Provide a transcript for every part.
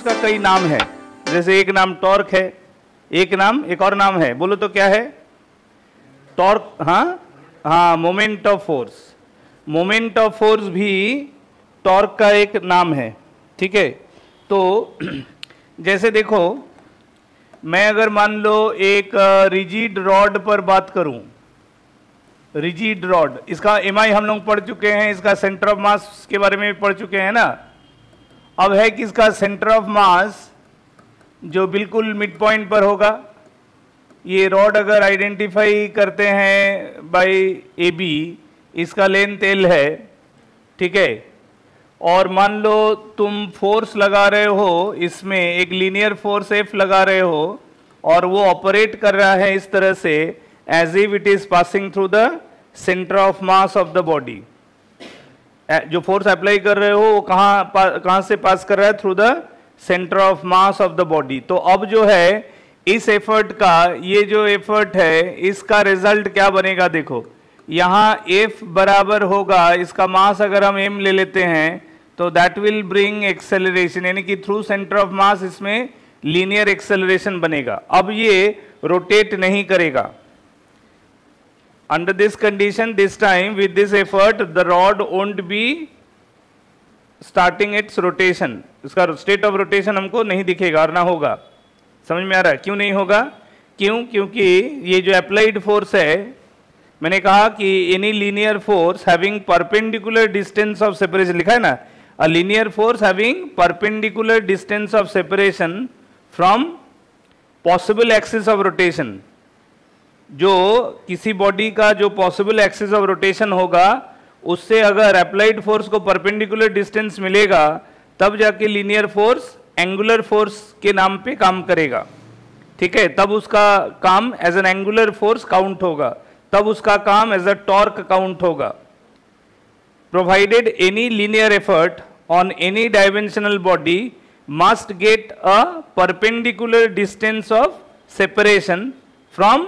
का कई नाम है, जैसे एक नाम टॉर्क है, एक और नाम है, बोलो तो क्या है? टॉर्क, हाँ, moment of force. Moment of force भी टॉर्क का एक नाम है, ठीक है। तो जैसे देखो, मैं अगर मान लो एक रिजिड रॉड पर बात करूं, रिजिड रॉड, इसका एमआई हम लोग पढ़ चुके हैं, इसका सेंटर ऑफ मास के बारे में भी पढ़ चुके हैं ना। अब है कि इसका सेंटर ऑफ मास जो बिल्कुल मिड पॉइंट पर होगा। ये रॉड अगर आइडेंटिफाई करते हैं बाय ए बी, इसका लेंथ एल है, ठीक है। और मान लो तुम फोर्स लगा रहे हो, इसमें एक लीनियर फोर्स एफ लगा रहे हो, और वो ऑपरेट कर रहा है इस तरह से as if it is passing through the centre of mass of the body. जो फोर्स अप्लाई कर रहे हो वो कहाँ से पास कर रहा है? Through the centre of mass of the body. तो अब जो है इस एफर्ट का, ये जो एफर्ट है, इसका रिजल्ट क्या बनेगा? देखो, यहाँ F बराबर होगा, इसका मास अगर हम m ले लेते हैं तो दैट विल ब्रिंग एक्सेलरेशन, यानी कि थ्रू सेंटर ऑफ मास इसमें लीनियर एक्सेलरेशन बनेगा। अब ये रोटेट नहीं करेगा। Under this condition, this time with this effort the rod won't be starting its rotation. इसका स्टेट ऑफ रोटेशन हमको नहीं दिखेगा और ना होगा। समझ में आ रहा है क्यों नहीं होगा? क्योंकि ये जो अप्लाइड फोर्स है, मैंने कहा कि any linear force having perpendicular distance of separation, लिखा है ना, a linear force having perpendicular distance of separation from possible axis of rotation. जो किसी बॉडी का जो पॉसिबल एक्सिस ऑफ रोटेशन होगा, उससे अगर अप्लाइड फोर्स को परपेंडिकुलर डिस्टेंस मिलेगा, तब जाके लीनियर फोर्स एंगुलर फोर्स के नाम पे काम करेगा, ठीक है। तब उसका काम as an angular force count होगा, तब उसका काम एज अ टॉर्क काउंट होगा। Provided any linear effort on any dimensional body must get a perpendicular distance of separation from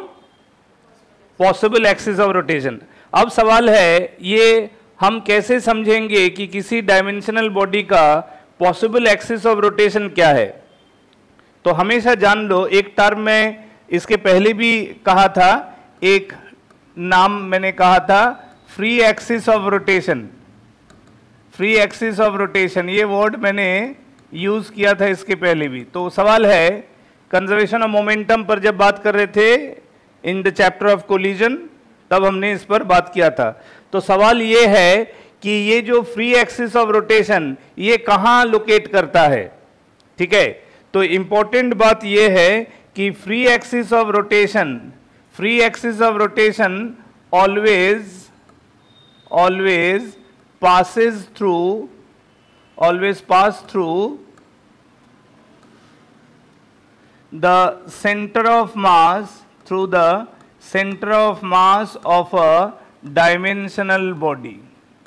possible axis of rotation. अब सवाल है, ये हम कैसे समझेंगे कि किसी डायमेंशनल बॉडी का पॉसिबल एक्सिस ऑफ रोटेशन क्या है? तो हमेशा जान लो, एक टर्म में इसके पहले भी कहा था, एक नाम मैंने कहा था free axis of rotation. Free axis of rotation, ये वर्ड मैंने यूज किया था इसके पहले भी। तो सवाल है, कंजर्वेशन ऑफ मोमेंटम पर जब बात कर रहे थे in the chapter of collision, तब हमने इस पर बात किया था। तो सवाल ये है कि ये जो फ्री एक्सिस ऑफ रोटेशन, ये कहाँ लोकेट करता है, ठीक है। तो इंपॉर्टेंट बात ये है कि free axis of rotation always pass through the center of mass, through the center of mass of a dimensional body।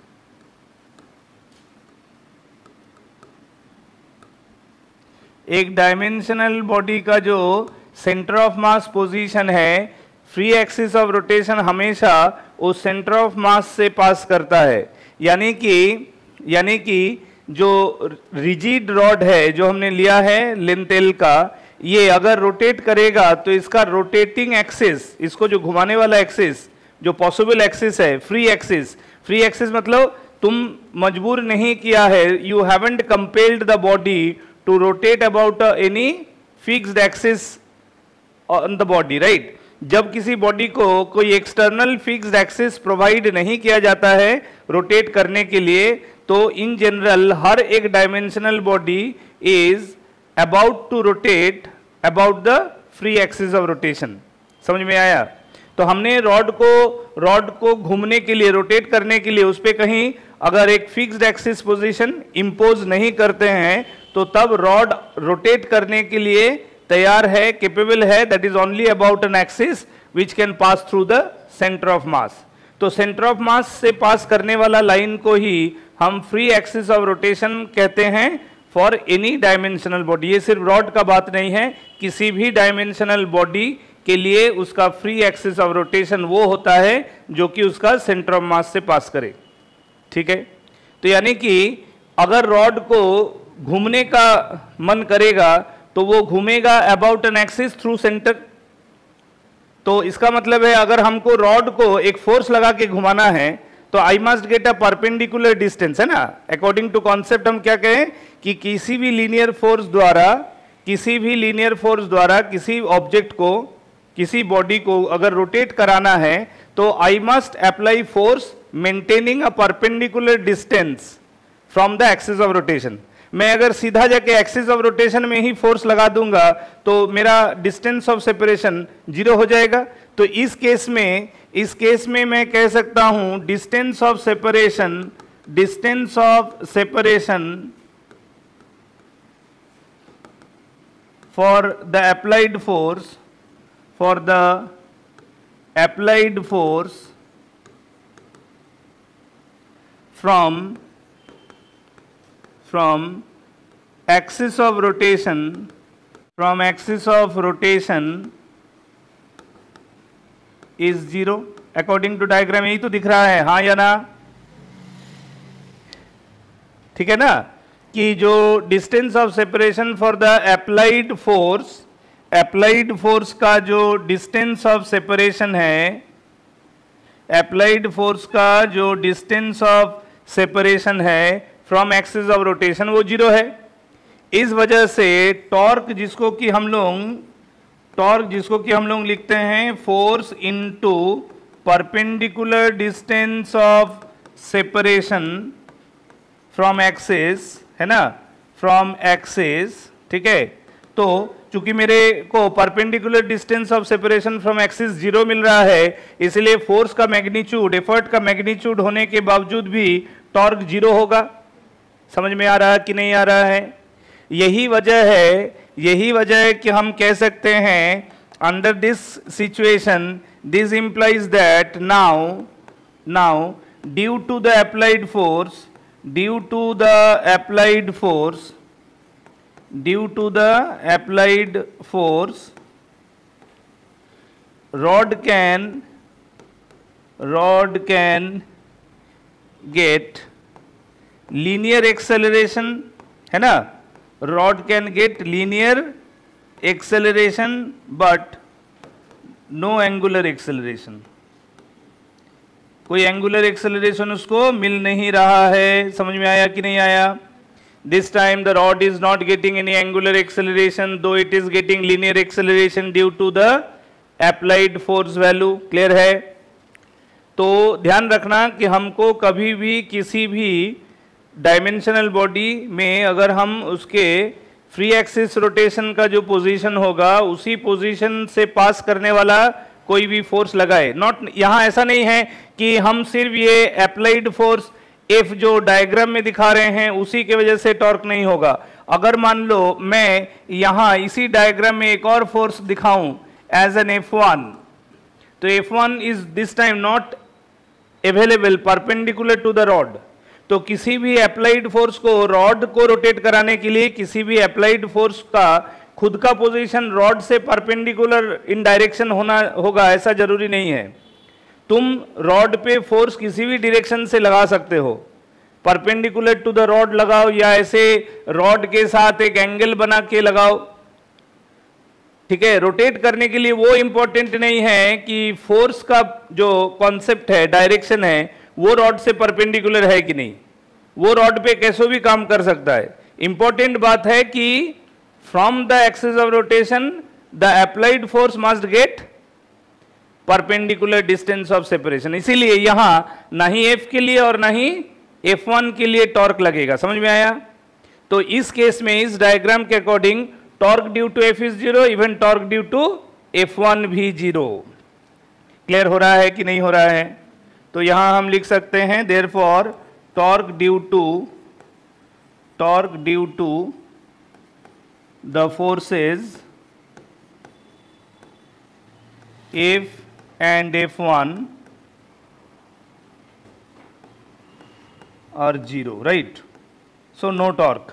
एक डायमेंशनल बॉडी का जो सेंटर ऑफ मास पोजीशन है, फ्री एक्सिस ऑफ रोटेशन हमेशा उस सेंटर ऑफ मास से पास करता है। यानी कि जो रिजिड रॉड है जो हमने लिया है लेंथ एल का, ये अगर रोटेट करेगा तो इसका रोटेटिंग एक्सिस, इसको जो घुमाने वाला एक्सिस, जो पॉसिबल एक्सिस है, फ्री एक्सिस मतलब तुम मजबूर नहीं किया है, you haven't compelled the body to rotate about any fixed axis on the body, right. जब किसी बॉडी को कोई एक्सटर्नल फिक्स्ड एक्सिस प्रोवाइड नहीं किया जाता है रोटेट करने के लिए, तो इन जनरल हर एक dimensional body is about to rotate about the free axis of rotation. समझ में आया? तो हमने रॉड को घूमने के लिए, रोटेट करने के लिए, उस पर कहीं अगर एक फिक्स्ड एक्सिस पोजीशन इंपोज नहीं करते हैं, तो तब रॉड रोटेट करने के लिए तैयार है, कैपेबल है, that is only about an axis which can pass through the centre of mass. तो सेंटर ऑफ मास से पास करने वाला लाइन को ही हम फ्री एक्सिस ऑफ रोटेशन कहते हैं फॉर एनी डायमेंशनल बॉडी। ये सिर्फ रॉड का बात नहीं है, किसी भी डायमेंशनल बॉडी के लिए उसका फ्री एक्सिस ऑफ रोटेशन वो होता है जो कि उसका सेंटर ऑफ मास से पास करे, ठीक है। तो यानी कि अगर रॉड को घूमने का मन करेगा तो वो घूमेगा about an axis through centre. तो इसका मतलब है अगर हमको रॉड को एक फोर्स लगा के घुमाना है तो I must get a perpendicular distance, है ना। अकॉर्डिंग टू कॉन्सेप्ट हम क्या कहें कि किसी भी लीनियर फोर्स द्वारा किसी ऑब्जेक्ट को, किसी बॉडी को अगर रोटेट कराना है तो I must apply force maintaining a perpendicular distance from the axis of rotation. मैं अगर सीधा जाके एक्सिस ऑफ रोटेशन में ही फोर्स लगा दूंगा तो मेरा डिस्टेंस ऑफ सेपरेशन 0 हो जाएगा। तो इस केस में मैं कह सकता हूं distance of separation for the applied force from axis of rotation is 0 according to diagram। यही तो दिख रहा है, हाँ या ना? ठीक है ना, कि जो distance of separation for the applied force का जो डिस्टेंस ऑफ सेपरेशन है, अप्लाइड फोर्स का जो डिस्टेंस ऑफ सेपरेशन है फ्रॉम एक्सिस ऑफ रोटेशन वो 0 है। इस वजह से टॉर्क जिसको कि हम लोग लिखते हैं force into perpendicular distance of separation from axis, है ना, फ्रॉम एक्सिस, ठीक है। तो चूंकि मेरे को perpendicular distance of separation from axis 0 मिल रहा है, इसलिए फोर्स का मैग्नीट्यूड, एफर्ट का मैग्नीट्यूड होने के बावजूद भी टॉर्क 0 होगा। समझ में आ रहा है कि नहीं आ रहा है? यही वजह है कि हम कह सकते हैं under this situation this implies that now due to the applied force rod can get linear acceleration, है ना, rod can get linear acceleration but no angular acceleration। कोई एंगुलर एक्सेलरेशन उसको मिल नहीं रहा है। समझ में आया कि नहीं आया? This time the rod is not getting any angular acceleration though it is getting linear acceleration due to the applied force value। Clear है? तो ध्यान रखना कि हमको कभी भी किसी भी डायमेंशनल बॉडी में अगर हम उसके फ्री एक्सिस रोटेशन का जो पोजीशन होगा उसी पोजीशन से पास करने वाला कोई भी फोर्स लगाए। नॉट, यहाँ ऐसा नहीं है कि हम सिर्फ ये अप्लाइड फोर्स F जो डायग्राम में दिखा रहे हैं उसी के वजह से टॉर्क नहीं होगा। अगर मान लो मैं यहाँ इसी डायग्राम में एक और फोर्स दिखाऊं एज एन F1, तो F1 is this time not available perpendicular to the rod. तो किसी भी अप्लाइड फोर्स को रॉड को रोटेट कराने के लिए किसी भी अप्लाइड फोर्स का खुद का पोजीशन रॉड से परपेंडिकुलर इन डायरेक्शन होगा ऐसा जरूरी नहीं है। तुम रॉड पे फोर्स किसी भी डायरेक्शन से लगा सकते हो, परपेंडिकुलर टू द रॉड लगाओ या ऐसे रॉड के साथ एक एंगल बना के लगाओ, ठीक है। रोटेट करने के लिए वो इंपॉर्टेंट नहीं है कि फोर्स का जो कॉन्सेप्ट है, डायरेक्शन है, वो रॉड से परपेंडिकुलर है कि नहीं, वो रॉड पे कैसे भी काम कर सकता है। इंपॉर्टेंट बात है कि from the axis of rotation the applied force must get perpendicular distance of separation. इसीलिए यहां ना ही F के लिए और ना ही F1 के लिए टॉर्क लगेगा। समझ में आया? तो इस केस में इस डायग्राम के according torque due to F is 0, even torque due to F1 भी 0। क्लियर हो रहा है कि नहीं हो रहा है? तो यहां हम लिख सकते हैं therefore torque due to the forces F and F1 are 0, right? So no torque।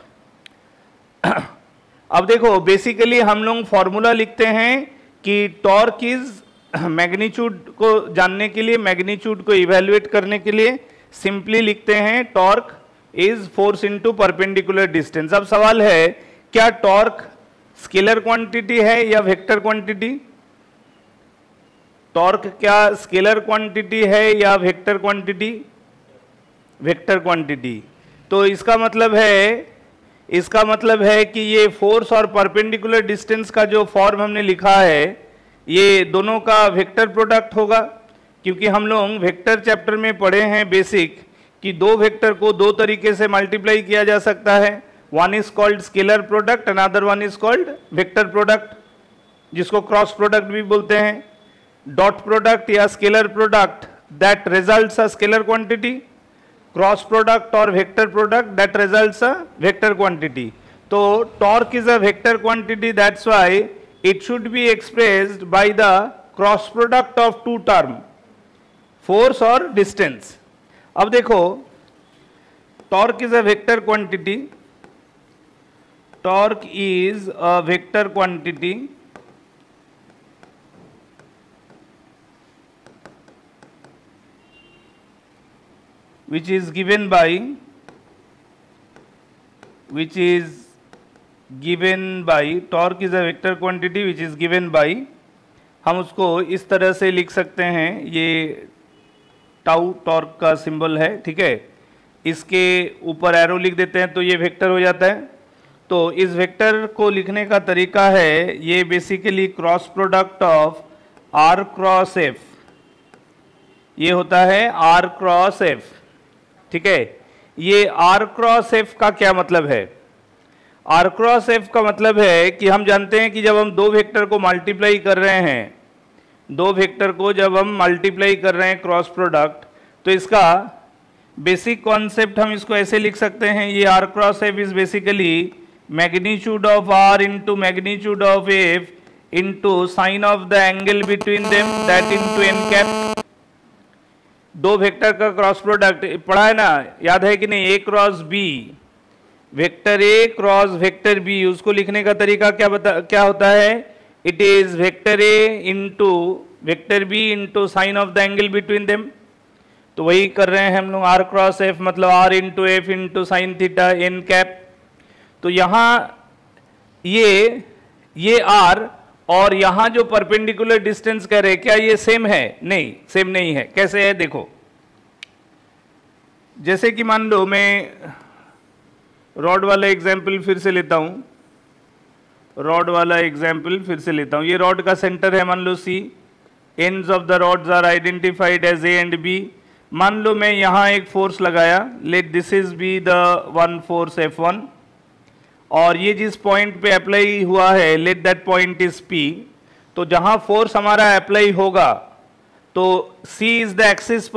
अब देखो बेसिकली हम लोग फॉर्मूला लिखते हैं कि टॉर्क इज मैग्नीट्यूड को जानने के लिए, मैग्नीट्यूड को इवैल्यूएट करने के लिए सिंपली लिखते हैं torque is force into perpendicular distance. अब सवाल है, क्या टॉर्क स्केलर क्वांटिटी है या वेक्टर क्वांटिटी? टॉर्क क्या स्केलर क्वांटिटी है या वेक्टर क्वांटिटी? Vector quantity. तो इसका मतलब है कि ये फोर्स और परपेंडिकुलर डिस्टेंस का जो फॉर्म हमने लिखा है ये दोनों का वेक्टर प्रोडक्ट होगा, क्योंकि हम लोग वेक्टर चैप्टर में पढ़े हैं बेसिक कि दो वेक्टर को दो तरीके से मल्टीप्लाई किया जा सकता है। One is called scalar product, another one is called vector product, जिसको क्रॉस प्रोडक्ट भी बोलते हैं। डॉट प्रोडक्ट या scalar product that results a scalar quantity, cross product और vector product that results a vector quantity. तो torque is a vector quantity, that's why it should be expressed by the cross product of two term, force और distance. अब देखो, torque is a vector quantity, torque is a vector quantity which is given by torque is a vector quantity which is given by, हम उसको इस तरह से लिख सकते हैं, ये टाउ टॉर्क का सिंबल है, ठीक है, इसके ऊपर एरो लिख देते हैं तो ये वेक्टर हो जाता है। तो इस वेक्टर को लिखने का तरीका है, ये basically cross product of R cross F, ये होता है आर क्रॉस एफ, ठीक है। ये आर क्रॉस एफ का क्या मतलब है? आर क्रॉस एफ का मतलब है कि हम जानते हैं कि जब हम दो वेक्टर को मल्टीप्लाई कर रहे हैं, दो वेक्टर को जब हम मल्टीप्लाई कर रहे हैं क्रॉस प्रोडक्ट, तो इसका बेसिक कॉन्सेप्ट हम इसको ऐसे लिख सकते हैं, ये R cross F is basically magnitude of R into magnitude of F into sine of the angle between them that into n cap. दो वेक्टर का क्रॉस प्रोडक्ट पढ़ा है ना, याद है कि नहीं? A cross B, vector A cross vector B, उसको लिखने का तरीका क्या होता है? It is vector A into vector B into sine of the angle between them. तो वही कर रहे हैं हम लोग, आर क्रॉस एफ मतलब R into F into sine theta n cap. तो यहाँ ये आर और यहां जो परपेंडिकुलर डिस्टेंस कह रहे हैं, क्या ये सेम है? नहीं, सेम नहीं है। कैसे है देखो, जैसे कि मान लो मैं रॉड वाला एग्जाम्पल फिर से लेता हूं, ये रॉड का सेंटर है मान लो C, ends of the rods are identified as A and B. मान लो मैं यहां एक फोर्स लगाया, let this is be the one force F1, और ये जिस पॉइंट पे अप्लाई हुआ है, let that point is P। तो जहां फोर्स हमारा अप्लाई होगा तो C is the axis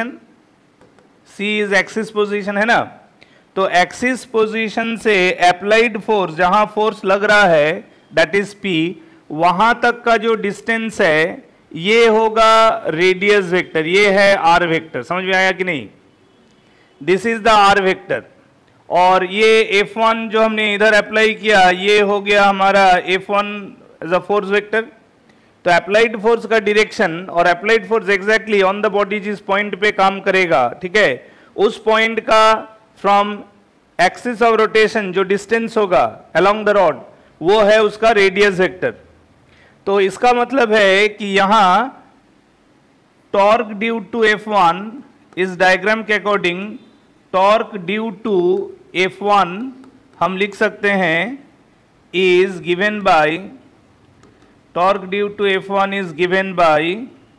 position, है ना। तो एक्सिस पोजीशन से अप्लाइड फोर्स, जहां फोर्स लग रहा है दैट इज P, वहां तक का जो डिस्टेंस है ये होगा रेडियस वेक्टर, ये है R वेक्टर। समझ में आया कि नहीं? This is the R vector. और ये F1 जो हमने इधर अप्लाई किया, ये हो गया हमारा F1 as a force vector. तो अप्लाइड फोर्स का डायरेक्शन और applied force exactly on the body जिस पॉइंट पे काम करेगा, ठीक है, उस पॉइंट का फ्रॉम एक्सिस ऑफ रोटेशन जो डिस्टेंस होगा अलोंग द रॉड, वो है उसका रेडियस वेक्टर। तो इसका मतलब है कि यहां टॉर्क ड्यू टू F1 इस डायग्राम के according torque due to F1 हम लिख सकते हैं is given by, torque due to F1 is given by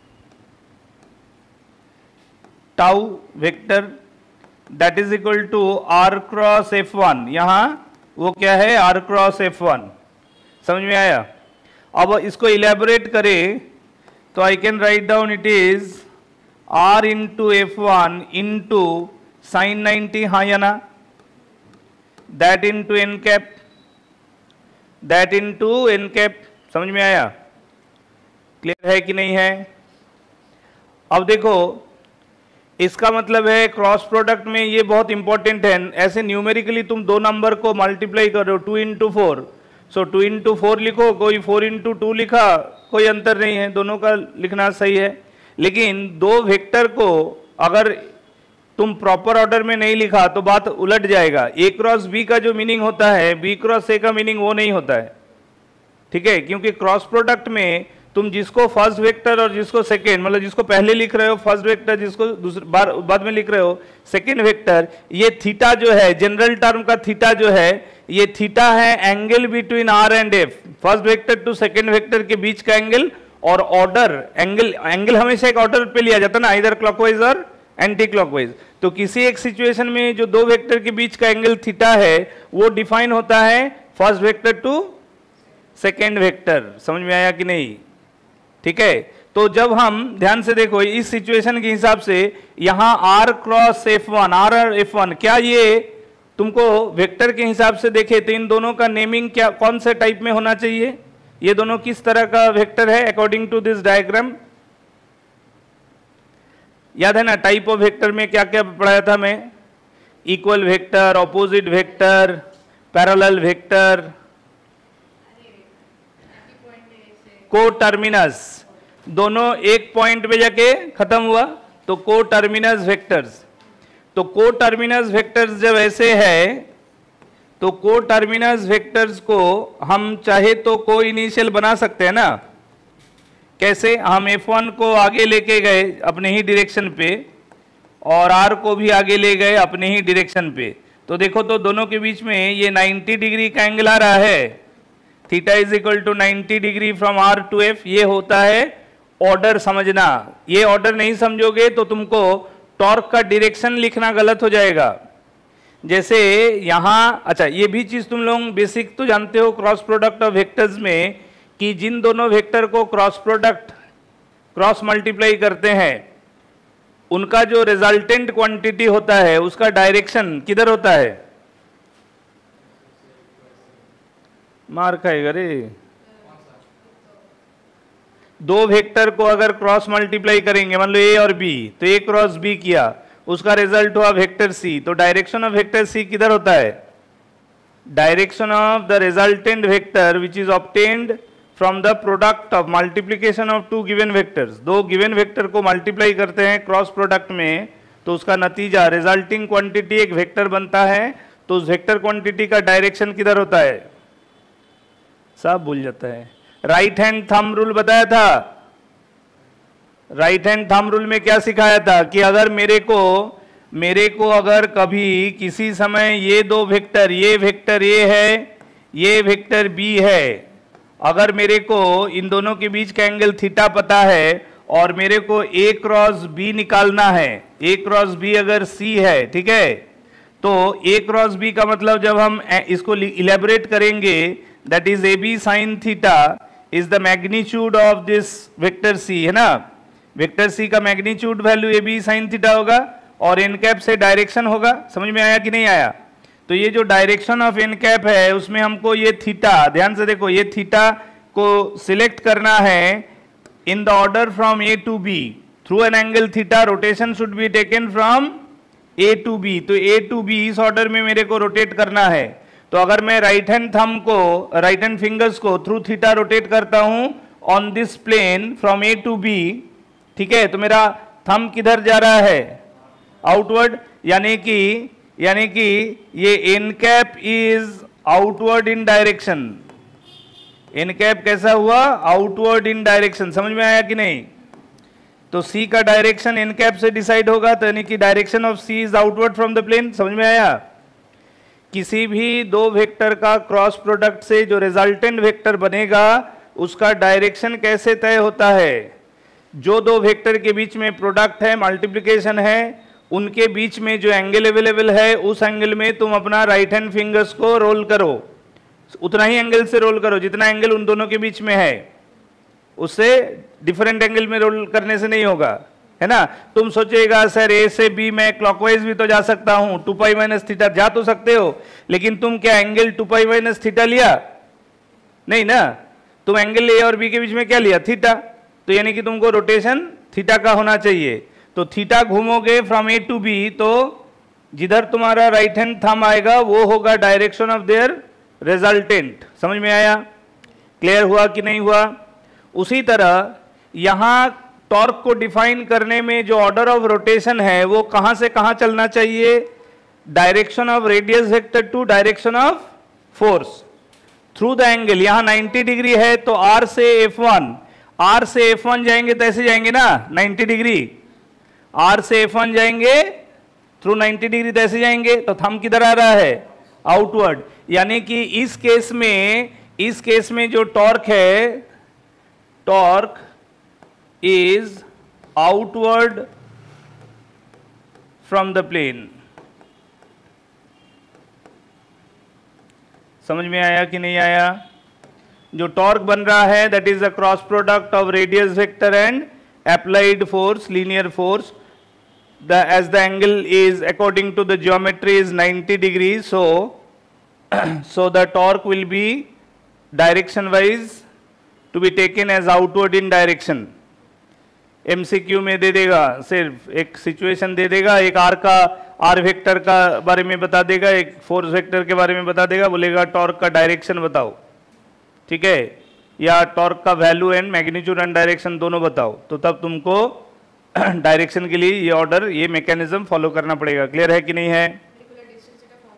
tau vector that is equal to R cross F1। यहां वो क्या है? R cross F1। समझ में आया? अब इसको इलेबोरेट करें तो I can write down it is R into F1 into sine 90, हाँ या ना, that into n cap, that into n cap. समझ में आया? क्लियर है कि नहीं है? अब देखो, इसका मतलब है क्रॉस प्रोडक्ट में ये बहुत इंपॉर्टेंट है। ऐसे न्यूमेरिकली तुम दो नंबर को मल्टीप्लाई कर रहे हो, 2 इंटू 4, सो 2 इंटू 4 लिखो, कोई 4 इंटू 2 लिखा, कोई अंतर नहीं है, दोनों का लिखना सही है। लेकिन दो वेक्टर को अगर तुम प्रॉपर ऑर्डर में नहीं लिखा तो बात उलट जाएगा। ए क्रॉस बी का जो मीनिंग होता है बी क्रॉस ए का मीनिंग वो नहीं होता है, ठीक है, क्योंकि क्रॉस प्रोडक्ट में तुम जिसको फर्स्ट वेक्टर और जिसको सेकेंड, मतलब जिसको पहले लिख रहे हो फर्स्ट वेक्टर, जिसको दूसरे बाद में लिख रहे हो सेकेंड वेक्टर, ये थीटा जो है जनरल टर्म का थीटा जो है ये थीटा है angle between R and F, first vector to second vector के बीच का एंगल। और ऑर्डर एंगल हमेशा एक ऑर्डर पे लिया जाता है ना, इधर क्लॉकवाइज और एंटी क्लॉकवाइज। तो किसी एक सिचुएशन में जो दो वेक्टर के बीच का एंगल थीटा है वो डिफाइन होता है first vector to second vector. समझ में आया कि नहीं? ठीक है, तो जब हम ध्यान से देखो इस सिचुएशन के हिसाब से यहां आर क्रॉस F1, आर और F1, क्या ये तुमको वेक्टर के हिसाब से देखे तो इन दोनों का नेमिंग क्या कौन से टाइप में होना चाहिए? ये दोनों किस तरह का वेक्टर है अकॉर्डिंग टू दिस डायग्राम? याद है ना टाइप ऑफ वेक्टर में क्या क्या पढ़ाया था मैं? Equal vector, opposite vector, parallel vector, coterminous, दोनों एक पॉइंट पे जाके खत्म हुआ तो को टर्मिनस वेक्टर्स। तो को टर्मिनस वेक्टर्स जब ऐसे है तो को टर्मिनस वेक्टर्स को हम चाहे तो को इनिशियल बना सकते हैं ना। कैसे? हम F1 को आगे लेके गए अपने ही डायरेक्शन पे और R को भी आगे ले गए अपने ही डायरेक्शन पे, तो देखो तो दोनों के बीच में ये 90 डिग्री का एंगल आ रहा है, theta is equal to 90 degree from R to F। ये होता है ऑर्डर समझना। ये ऑर्डर नहीं समझोगे तो तुमको टॉर्क का डायरेक्शन लिखना गलत हो जाएगा। जैसे यहाँ, अच्छा ये भी चीज तुम लोग बेसिक तो जानते हो क्रॉस प्रोडक्ट ऑफ वेक्टर्स में कि जिन दोनों वेक्टर को क्रॉस प्रोडक्ट क्रॉस मल्टीप्लाई करते हैं उनका जो रिजल्टेंट क्वांटिटी होता है उसका डायरेक्शन किधर होता है? मार खाएगा रे। दो वेक्टर को अगर क्रॉस मल्टीप्लाई करेंगे, मान लो ए और बी, तो ए क्रॉस बी किया, उसका रिजल्ट हुआ वेक्टर सी, तो डायरेक्शन ऑफ वेक्टर सी किधर होता है? Direction of the resultant vector which is obtained from the product of multiplication of two given vectors. दो गिवन वेक्टर को मल्टीप्लाई करते हैं क्रॉस प्रोडक्ट में तो उसका नतीजा रिजल्टिंग क्वांटिटी एक वेक्टर बनता है, तो उस वेक्टर क्वांटिटी का डायरेक्शन किधर होता है? सब भूल जाता है। राइट हैंड थंब रूल बताया था। राइट हैंड थंब रूल में क्या सिखाया था कि अगर मेरे को अगर कभी किसी समय ये दो वेक्टर, ये वेक्टर ए है, ये वेक्टर बी है, अगर मेरे को इन दोनों के बीच का एंगल थीटा पता है और मेरे को ए क्रॉस बी निकालना है, ए क्रॉस बी अगर सी है, ठीक है, तो ए क्रॉस बी का मतलब जब हम इसको इलेबोरेट करेंगे that is A B sine theta is the magnitude of this vector C, है ना। वेक्टर सी का magnitude value A B sine theta होगा और एन कैप से डायरेक्शन होगा। समझ में आया कि नहीं आया? तो ये जो डायरेक्शन ऑफ एन कैप है उसमें हमको ये थीटा, ध्यान से देखो, ये थीटा को सिलेक्ट करना है in the order from A to B through an angle theta. Rotation should be taken from A to B, तो ए टू बी इस ऑर्डर में मेरे को रोटेट करना है। तो अगर मैं राइट हैंड थंब को, राइट हैंड फिंगर्स को थ्रू थीटा रोटेट करता हूं on this plane from A to B, ठीक है, तो मेरा थंब किधर जा रहा है? आउटवर्ड, यानी कि ये N cap is outward in direction. N cap कैसा हुआ? Outward in direction. समझ में आया कि नहीं? तो सी का डायरेक्शन एन कैप से डिसाइड होगा, तो यानी कि direction of C is outward from the plane. समझ में आया? किसी भी दो वेक्टर का क्रॉस प्रोडक्ट से जो रिजल्टेंट वेक्टर बनेगा उसका डायरेक्शन कैसे तय होता है? जो दो वेक्टर के बीच में प्रोडक्ट है, मल्टीप्लिकेशन है, उनके बीच में जो एंगल अवेलेबल है उस एंगल में तुम अपना राइट हैंड फिंगर्स को रोल करो, उतना ही एंगल से रोल करो जितना एंगल उन दोनों के बीच में है, उससे डिफरेंट एंगल में रोल करने से नहीं होगा, है ना। तुम सोचेगा सर ए से बी मैं क्लॉकवाइज भी तो जा सकता हूं, 2 पाई माइनस थीटा, जा तो सकते हो, लेकिन तुम क्या एंगल 2 पाई माइनस थीटा लिया? नहीं ना, तुम एंगल ए और बी के बीच में क्या लिया? थीटा। तो यानी कि तुमको रोटेशन थीटा का होना चाहिए। तो थीटा घूमोगे फ्रॉम ए टू बी, तो जिधर तुम्हारा राइट हैंड थंब आएगा वो होगा डायरेक्शन ऑफ देयर रिजल्टेंट। समझ में आया? क्लियर हुआ कि नहीं हुआ? उसी तरह यहां टॉर्क को डिफाइन करने में जो ऑर्डर ऑफ रोटेशन है वो कहां से कहां चलना चाहिए, direction of radius vector to direction of force through the angle. यहां 90 डिग्री है तो R से F1 जाएंगे तो ऐसे जाएंगे ना 90 डिग्री, R से F1 जाएंगे थ्रू 90 डिग्री तो ऐसे जाएंगे, तो थंब किधर आ रहा है, आउटवर्ड। यानी कि इस केस में जो टॉर्क है, torque is outward from the plane. समझ में आया कि नहीं आया? जो टॉर्क बन रहा है that is the cross product of radius vector and applied force, linear force. As the angle is according to the geometry is 90 degrees, so the torque will be direction wise to be taken as outward in direction. MCQ में दे देगा, सिर्फ एक situation दे देगा, एक are vector का बारे में बता देगा, एक फोर्स वेक्टर के बारे में बता देगा, बोलेगा टॉर्क का डायरेक्शन बताओ, ठीक है, या टॉर्क का value and magnitude and direction दोनों बताओ, तो तब तुमको डायरेक्शन के लिए ये ऑर्डर, ये मैकेनिज्म फॉलो करना पड़ेगा। क्लियर है कि नहीं है?